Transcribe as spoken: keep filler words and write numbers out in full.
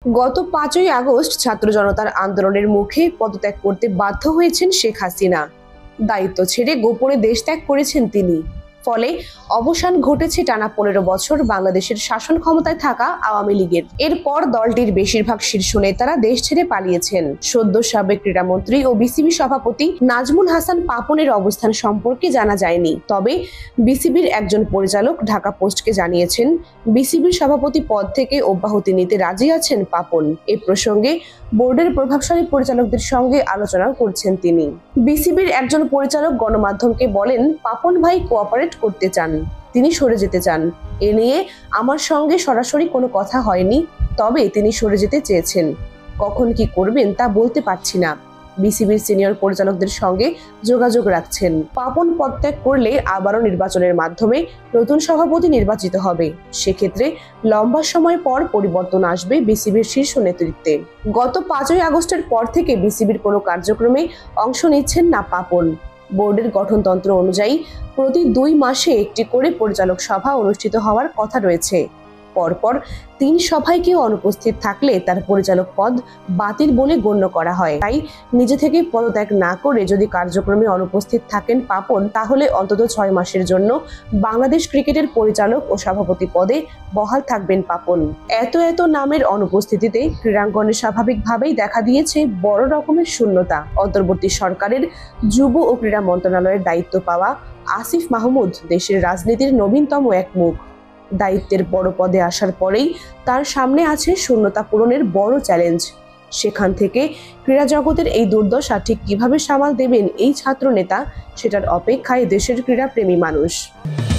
গত পাঁচই আগস্ট ছাত্র জনতার আন্দোলনের মুখে পদত্যাগ করতে বাধ্য হয়েছেন শেখ হাসিনা। দায়িত্ব ছেড়ে গোপনে দেশ ত্যাগ করেছেন তিনি। ফলে অবসান ঘটেছে টানা পনেরো বছর বাংলাদেশের শাসন ক্ষমতায় থাকা আওয়ামী লীগের। এরপর দলটির বেশিরভাগ শীর্ষ নেতারা দেশ ছেড়ে পালিয়েছেন। সদ্য সাবেক ক্রীড়ামন্ত্রী ও বিসিবি সভাপতি নাজমুল হাসান পাপনের অবস্থান সম্পর্কে জানা যায়নি। তবে বিসিবির একজন পরিচালক ঢাকা পোস্টকে জানিয়েছেন, বিসিবির সভাপতি পদ থেকে অব্যাহতি নিতে রাজি আছেন পাপন। এ প্রসঙ্গে বোর্ডের প্রভাবশালী পরিচালকদের সঙ্গে আলোচনা করছেন তিনি। বিসিবির একজন পরিচালক গণমাধ্যমকে বলেন, পাপন ভাই কোঅপারেট করতে চান, তিনি সরে যেতে চান। এ নিয়ে আমার সঙ্গে সরাসরি কোনো কথা হয়নি, তবে তিনি সরে যেতে চেয়েছেন। কখন কি করবেন তা বলতে পারছি না। বিসিবির সিনিয়র পরিচালকদের সঙ্গে যোগাযোগ রাখছেন। পাপন পদত্যাগ করলে আবারও নির্বাচনের মাধ্যমে নতুন সভাপতি নির্বাচিত হবে। সেক্ষেত্রে লম্বা সময় পর পরিবর্তন আসবে বিসিবির শীর্ষ নেতৃত্বে। গত পাঁচই আগস্টের পর থেকে বিসিবির কোনো কার্যক্রমে অংশ নিচ্ছেন না পাপন। বোর্ডের গঠনতন্ত্র অনুযায়ী প্রতি দুই মাসে একটি করে পরিচালক সভা অনুষ্ঠিত হওয়ার কথা রয়েছে। পরপর তিন সভায় কেউ অনুপস্থিত থাকলে তার পরিচালক পদ বাতিল বলে গণ্য করা হয়। তাই নিজে থেকে পদত্যাগ না করে যদি কার্যক্রমে অনুপস্থিত থাকেন পাপন, তাহলে অন্তত ছয় মাসের জন্য বাংলাদেশ ক্রিকেটের পরিচালক ও সভাপতি পদে বহাল থাকবেন পাপন। এত এত নামের অনুপস্থিতিতে ক্রীড়াঙ্গনে স্বাভাবিকভাবেই দেখা দিয়েছে বড় রকমের শূন্যতা। অন্তর্বর্তী সরকারের যুব ও ক্রীড়া মন্ত্রণালয়ের দায়িত্ব পাওয়া আসিফ মাহমুদ দেশের রাজনীতির নবীনতম এক মুখ। দায়িত্বের বড় পদে আসার পরেই তার সামনে আছে শূন্যতা পূরণের বড় চ্যালেঞ্জ। সেখান থেকে ক্রীড়া জগতের এই দুর্দশা ঠিক কিভাবে সামাল দেবেন এই ছাত্র নেতা, সেটার অপেক্ষায় দেশের ক্রীড়াপ্রেমী মানুষ।